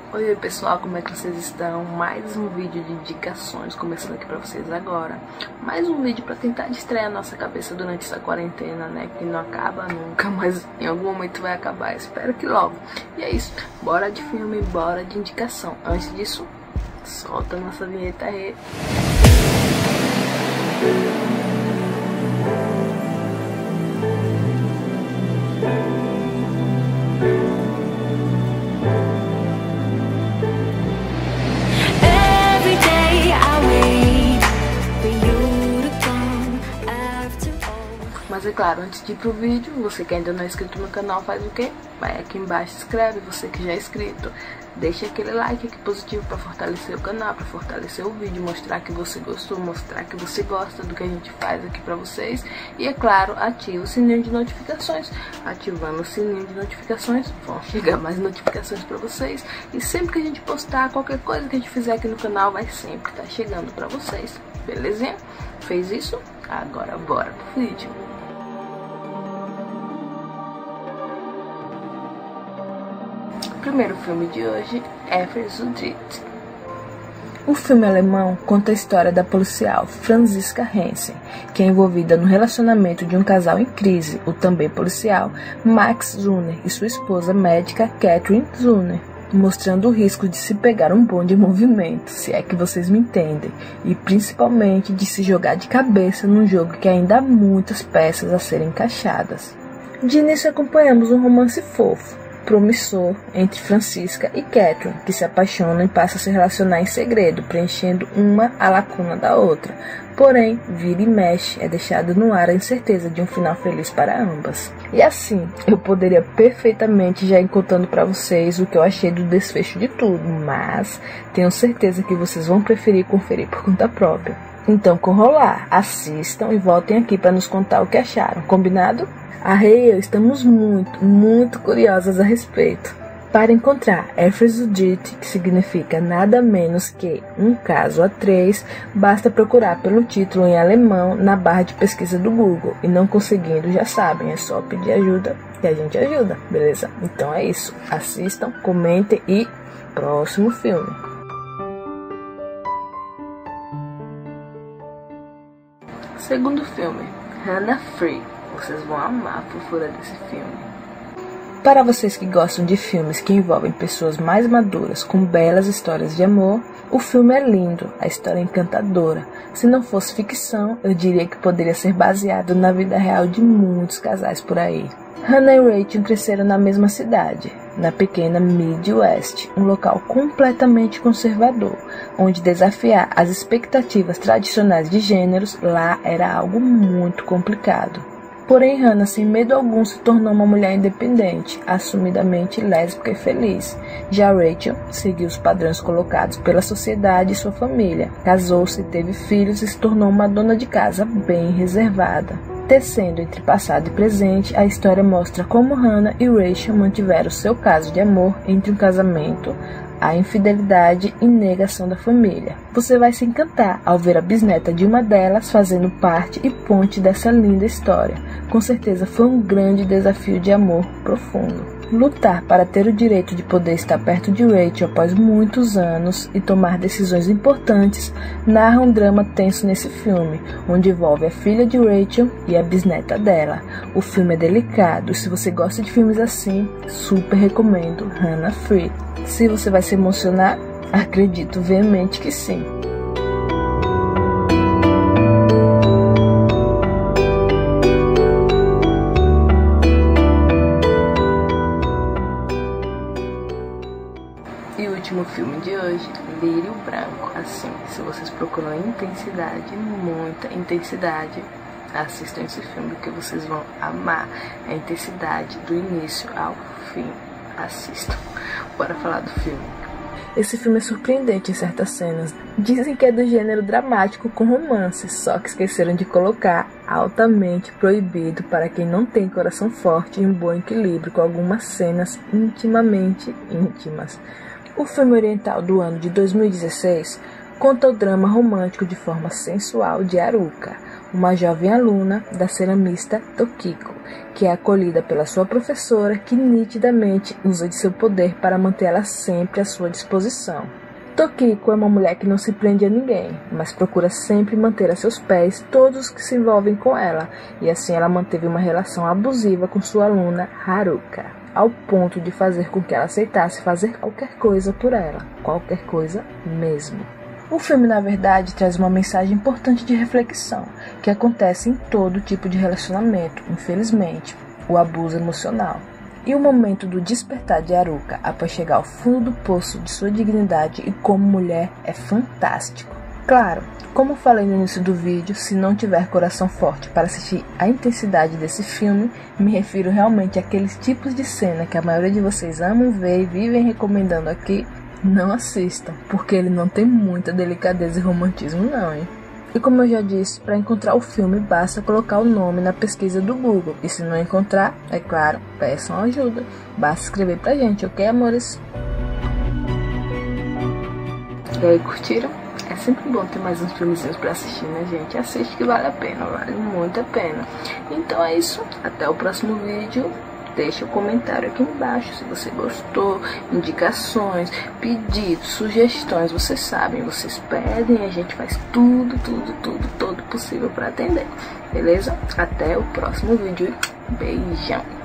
Oi pessoal, como é que vocês estão? Mais um vídeo de indicações começando aqui pra vocês agora. Mais um vídeo pra tentar distrair a nossa cabeça durante essa quarentena, né? Que não acaba nunca, mas em algum momento vai acabar. Espero que logo. E é isso, bora de filme, bora de indicação. Antes disso, solta a nossa vinheta aí. Mas é claro, antes de ir pro vídeo, você que ainda não é inscrito no canal faz o quê? Vai aqui embaixo, se inscreve, você que já é inscrito. Deixa aquele like aqui positivo para fortalecer o canal, para fortalecer o vídeo, mostrar que você gostou, mostrar que você gosta do que a gente faz aqui para vocês. E é claro, ativa o sininho de notificações. Ativando o sininho de notificações, vão chegar mais notificações para vocês. E sempre que a gente postar qualquer coisa que a gente fizer aqui no canal, vai sempre estar chegando para vocês. Belezinha? Fez isso? Agora bora pro vídeo. O primeiro filme de hoje é Versucht. O filme alemão conta a história da policial Franziska Hensen, que é envolvida no relacionamento de um casal em crise, o também policial Max Zunner e sua esposa médica Catherine Zunner, mostrando o risco de se pegar um bonde em movimento, se é que vocês me entendem, e principalmente de se jogar de cabeça num jogo que ainda há muitas peças a serem encaixadas. De início acompanhamos um romance fofo, promissor entre Franziska e Catherine, que se apaixonam e passam a se relacionar em segredo, preenchendo uma a lacuna da outra. Porém, vira e mexe, é deixada no ar a incerteza de um final feliz para ambas. E assim, eu poderia perfeitamente já ir contando para vocês o que eu achei do desfecho de tudo, mas tenho certeza que vocês vão preferir conferir por conta própria. Então, corram lá, assistam e voltem aqui para nos contar o que acharam, combinado? A Rei e eu estamos muito curiosas a respeito. Para encontrar Versucht, que significa nada menos que um caso a três, basta procurar pelo título em alemão na barra de pesquisa do Google. E não conseguindo, já sabem, é só pedir ajuda que a gente ajuda, beleza? Então é isso, assistam, comentem e próximo filme. Segundo filme, Hannah Free. Vocês vão amar a fofura desse filme. Para vocês que gostam de filmes que envolvem pessoas mais maduras com belas histórias de amor, o filme é lindo, a história é encantadora. Se não fosse ficção, eu diria que poderia ser baseado na vida real de muitos casais por aí. Hannah e Rachel cresceram na mesma cidade, na pequena Midwest, um local completamente conservador, onde desafiar as expectativas tradicionais de gêneros lá era algo muito complicado. Porém, Hannah, sem medo algum, se tornou uma mulher independente, assumidamente lésbica e feliz. Já Rachel seguiu os padrões colocados pela sociedade e sua família. Casou-se, teve filhos e se tornou uma dona de casa bem reservada. Tecendo entre passado e presente, a história mostra como Hannah e Rachel mantiveram seu caso de amor entre um casamento, a infidelidade e negação da família. Você vai se encantar ao ver a bisneta de uma delas fazendo parte e ponte dessa linda história. Com certeza foi um grande desafio de amor profundo. Lutar para ter o direito de poder estar perto de Rachel após muitos anos e tomar decisões importantes narra um drama tenso nesse filme, onde envolve a filha de Rachel e a bisneta dela. O filme é delicado e se você gosta de filmes assim, super recomendo Hannah Free. Se você vai se emocionar, acredito veemente que sim. E o último filme de hoje, Lírio Branco. Assim, se vocês procuram intensidade, muita intensidade, assistam esse filme que vocês vão amar. A intensidade do início ao fim. Assistam. Bora falar do filme. Esse filme é surpreendente em certas cenas. Dizem que é do gênero dramático com romance, só que esqueceram de colocar altamente proibido para quem não tem coração forte e um bom equilíbrio com algumas cenas intimamente íntimas. O filme oriental do ano de 2016 conta o drama romântico de forma sensual de Haruka, uma jovem aluna da ceramista Tokiko, que é acolhida pela sua professora, que nitidamente usa de seu poder para mantê-la sempre à sua disposição. Tokiko é uma mulher que não se prende a ninguém, mas procura sempre manter a seus pés todos os que se envolvem com ela, e assim ela manteve uma relação abusiva com sua aluna Haruka, ao ponto de fazer com que ela aceitasse fazer qualquer coisa por ela, qualquer coisa mesmo. O filme, na verdade, traz uma mensagem importante de reflexão, que acontece em todo tipo de relacionamento, infelizmente, o abuso emocional. E o momento do despertar de Haruka após chegar ao fundo do poço de sua dignidade e como mulher é fantástico. Claro, como falei no início do vídeo, se não tiver coração forte para assistir a intensidade desse filme, me refiro realmente àqueles tipos de cena que a maioria de vocês amam ver e vivem recomendando aqui, não assistam, porque ele não tem muita delicadeza e romantismo não, hein? E como eu já disse, para encontrar o filme basta colocar o nome na pesquisa do Google. E se não encontrar, é claro, peçam ajuda. Basta escrever pra gente, ok, amores? E aí, curtiram? É sempre bom ter mais uns filmezinhos pra assistir, né, gente? Assiste que vale a pena, vale muito a pena. Então é isso, até o próximo vídeo. Deixa o comentário aqui embaixo se você gostou, indicações, pedidos, sugestões, vocês sabem, vocês pedem, a gente faz todo possível para atender, beleza? Até o próximo vídeo, beijão!